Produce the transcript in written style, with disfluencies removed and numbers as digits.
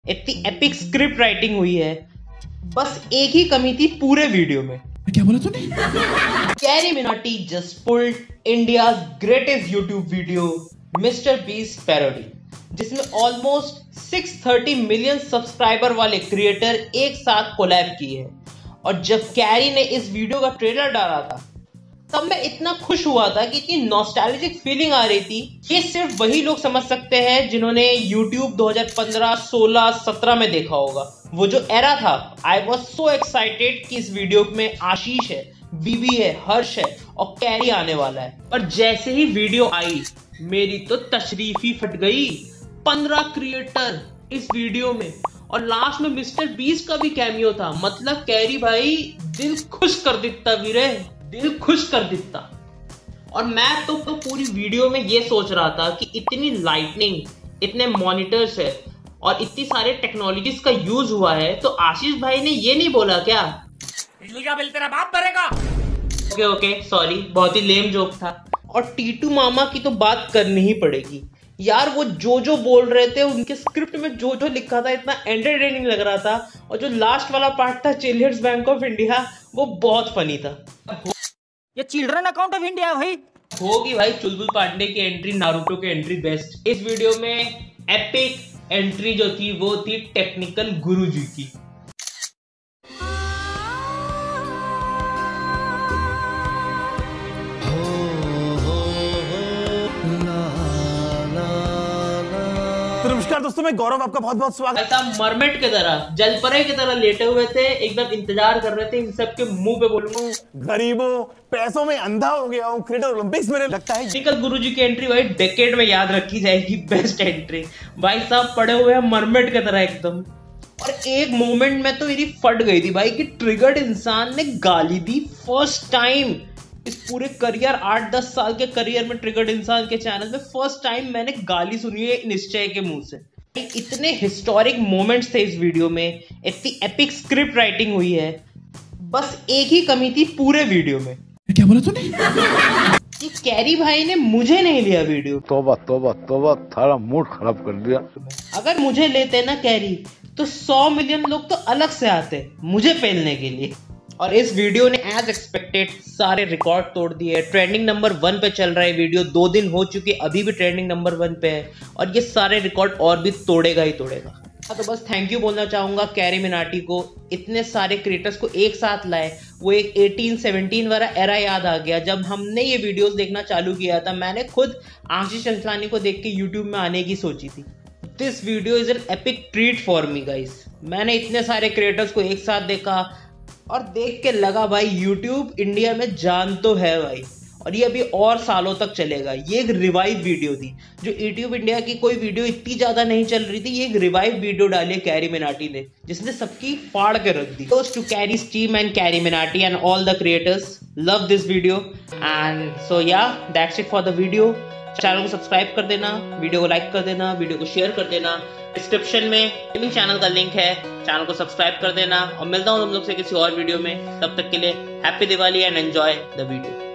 इतनी epic script writing हुई है, बस एक ही कमी थी पूरे वीडियो में। क्या बोला तूने? Carry Minati just pulled India's greatest YouTube video Mister Beast parody, जिसमें ऑलमोस्ट 630 मिलियन सब्सक्राइबर वाले क्रिएटर एक साथ कोलैब किए हैं। और जब कैरी ने इस वीडियो का ट्रेलर डाला था तब मैं इतना खुश हुआ था कि इतनी नॉस्टैल्जिक फीलिंग आ रही थी। ये सिर्फ वही लोग समझ सकते हैं जिन्होंने YouTube 2015, 16, 17 में देखा होगा, वो जो एरा था। आई वॉज सो एक्साइटेड कि इस वीडियो में आशीष है, बीबी है, हर्ष है और कैरी आने वाला है। और जैसे ही वीडियो आई मेरी तो तशरीफ ही फट गई। 15 क्रिएटर इस वीडियो में और लास्ट में मिस्टर बीस्ट का भी कैमियो था। मतलब कैरी भाई दिल खुश कर देता वीरे, दिल खुश कर देता। और मैं तो पूरी वीडियो में ये सोच रहा था कि इतनी लाइटनिंग, इतने मॉनिटर्स है और इतनी सारे टेक्नोलॉजीज का यूज हुआ है, तो आशीष भाई ने ये नहीं बोला क्या बिजली का बिल तेरा बाप भरेगा? ओके सॉरी, बहुत ही लेम जोक था। और टीटू मामा की तो बात करनी ही पड़ेगी यार। वो जो बोल रहे थे, उनके स्क्रिप्ट में जो लिखा था इतना एंटरटेनिंग लग रहा था। और जो लास्ट वाला पार्ट था चिल्ड्रंस बैंक ऑफ इंडिया, वो बहुत फनी था। ये चिल्ड्रन अकाउंट ऑफ इंडिया भाई होगी भाई। चुलबुल पांडे की एंट्री, नारुतो की एंट्री बेस्ट। इस वीडियो में एपिक एंट्री जो थी वो थी टेक्निकल गुरुजी की। नमस्कार दोस्तों, मैं गौरव, आपका बहुत बहुत स्वागत। ऐसा मरमेट की तरह, जलपरे की तरह लेटे हुए थे, एकदम इंतजार कर रहे थे इन सब के मुंह पे बोलूंगा। गरीबों, पैसों में अंधा हो गया हूँ। क्रिकेट ओलंपिक्स में लगता है टेक्निकल गुरुजी की एंट्री भाई डेकेड में याद रखी जाएगी। बेस्ट एंट्री भाई साहब, पड़े हुए हैं मरमेट की तरह एकदम। और एक मोमेंट में तो मेरी फट गई थी भाई कि ट्रिगर्ड इंसान ने गाली दी फर्स्ट टाइम। इस पूरे करियर 8-10 साल के करियर में ट्रिगर्ड इंसान के चैनल में फर्स्ट टाइम मैंने गाली सुनी है निश्चय के मुंह से। इतने हिस्टोरिक मोमेंट्स थे इस वीडियो में, इतनी एपिक स्क्रिप्ट राइटिंग हुई है, बस एक ही कमी थी पूरे वीडियो में। क्या बोला तूने? कि कैरी भाई ने मुझे नहीं लिया वीडियो। तौबा तौबा तौबा, थारा मूड खराब कर दिया। अगर मुझे लेते ना कैरी तो 100 मिलियन लोग तो अलग से आते मुझे पेलने के लिए। और इस वीडियो ने एज एक्सपेक्टेड सारे रिकॉर्ड तोड़ दिए। ट्रेंडिंग नंबर 1 पे चल रहा है वीडियो, 2 दिन हो चुके, अभी भी ट्रेंडिंग नंबर 1 पे है। और ये सारे रिकॉर्ड और भी तोड़ेगा ही तोड़ेगा। तो बस थैंक यू बोलना चाहूंगा कैरी मिनाटी को। इतने सारे क्रिएटर्स को एक साथ लाए, वो एक 18-17 वाला एरा याद आ गया। जब हमने ये वीडियोस देखना चालू किया था, मैंने खुद आशीष चंचलानी को देख के यूट्यूब में आने की सोची थी। This video is an epic treat for me guys. मैंने इतने सारे क्रिएटर्स को एक साथ देखा और देख के लगा भाई यूट्यूब इंडिया में जान तो है भाई, और ये अभी और सालों तक चलेगा। ये एक रिवाइव वीडियो थी। जो यूट्यूब इंडिया की कोई वीडियो इतनी ज्यादा नहीं चल रही थी, ये एक रिवाइव वीडियो डाली कैरी मिनाटी ने, जिसने सबकी फाड़ के रख दी। To Carry's team and Carry Minati and all the creators, love this video. And so yeah that's it for the video. Channel को सब्सक्राइब कर देना, वीडियो को लाइक कर देना, वीडियो को शेयर कर देना। डिस्क्रिप्शन में गेमिंग चैनल का लिंक है, चैनल को सब्सक्राइब कर देना। और मिलता हूँ तुम लोग से किसी और वीडियो में। तब तक के लिए happy Diwali and enjoy the video.